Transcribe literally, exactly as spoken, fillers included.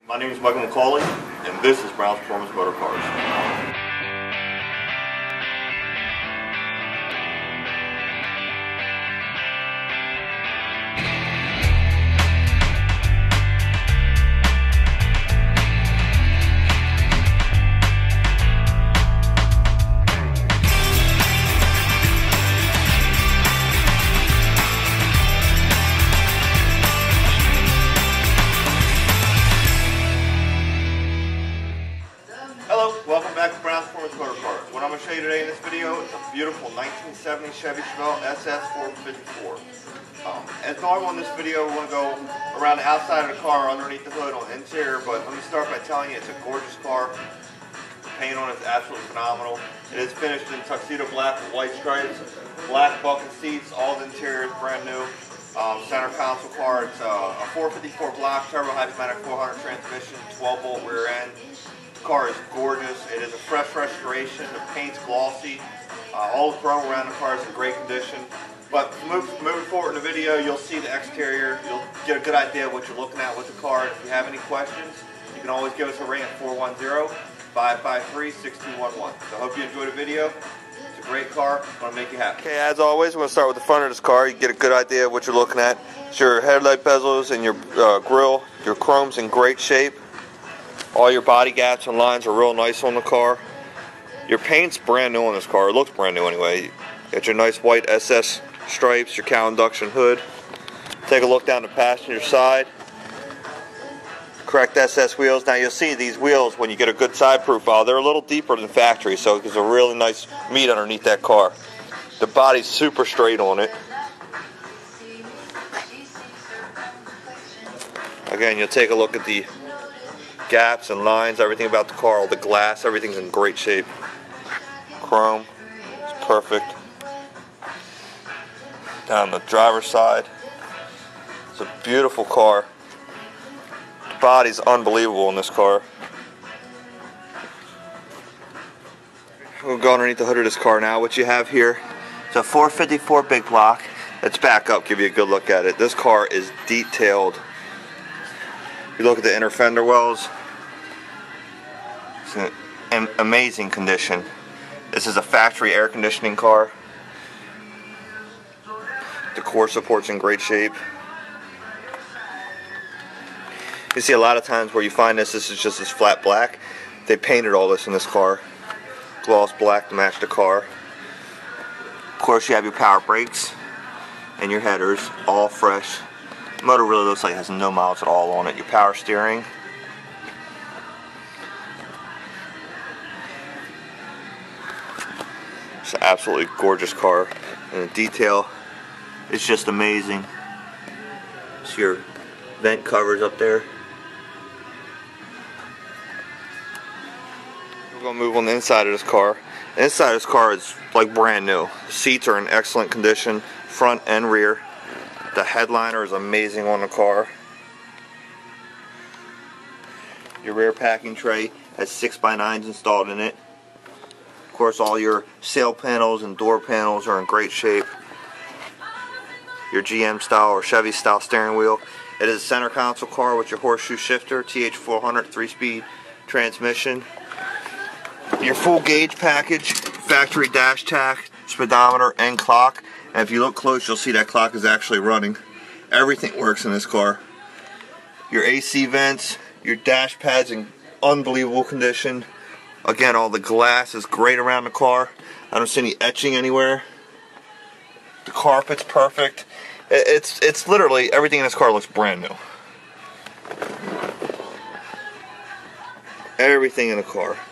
My name is Michael McCauley, and this is Brown's Performance Motor Cars. Hello, welcome back to Brown's Performance Motor Cars. What I'm going to show you today in this video is a beautiful nineteen seventy Chevy Chevelle S S four fifty-four. Um, as normal in this video, we're going to go around the outside of the car, underneath the hood, on the interior, but let me start by telling you it's a gorgeous car. The paint on it is absolutely phenomenal. It is finished in tuxedo black with white stripes, black bucket seats, all the interior is brand new. Um, center console car, it's uh, a four fifty-four block, turbo hypnomatic four hundred transmission, twelve volt rear end. The car is gorgeous. It is a fresh restoration. The paint's glossy. Uh, all the chrome around the car is in great condition. But move, moving forward in the video, you'll see the exterior. You'll get a good idea of what you're looking at with the car. If you have any questions, you can always give us a ring at four one zero, five five three, six two one one. So I hope you enjoyed the video. It's a great car. It's going to make you happy. Okay, as always, we're going to start with the front of this car. You get a good idea of what you're looking at. It's your headlight bezels and your uh, grille. Your chrome's in great shape. All your body gaps and lines are real nice on the car. Your paint's brand new on this car. It looks brand new anyway. You got your nice white S S stripes, your cowl induction hood. Take a look down the passenger side. Correct S S wheels. Now you'll see these wheels when you get a good side profile. They're a little deeper than factory, so it gives a really nice meat underneath that car. The body's super straight on it. Again, you'll take a look at the gaps and lines, everything about the car, all the glass, everything's in great shape. Chrome is perfect. Down the driver's side, it's a beautiful car. The body's unbelievable in this car. We'll go underneath the hood of this car now. What you have here is a four fifty-four big block. Let's back up, give you a good look at it. This car is detailed. You look at the inner fender wells, it's in amazing condition. This is a factory air conditioning car. The core support's in great shape. You see a lot of times where you find this, this is just this flat black. They painted all this in this car. Gloss black to match the car. Of course you have your power brakes and your headers, all fresh. The motor really looks like it has no miles at all on it. Your power steering. It's an absolutely gorgeous car. And the detail is just amazing. See your vent covers up there. We're going to move on the inside of this car. The inside of this car is like brand new. The seats are in excellent condition, front and rear. The headliner is amazing on the car. Your rear packing tray has six by nines installed in it. Of course, all your sail panels and door panels are in great shape. Your G M style or Chevy style steering wheel. It is a center console car with your horseshoe shifter, T H four hundred three-speed transmission. Your full gauge package, factory dash tack, speedometer, and clock. And if you look close, you'll see that clock is actually running. Everything works in this car. Your A C vents, your dash pads in unbelievable condition. Again, all the glass is great around the car. I don't see any etching anywhere. The carpet's perfect. It's it's literally everything in this car looks brand new. Everything in the car.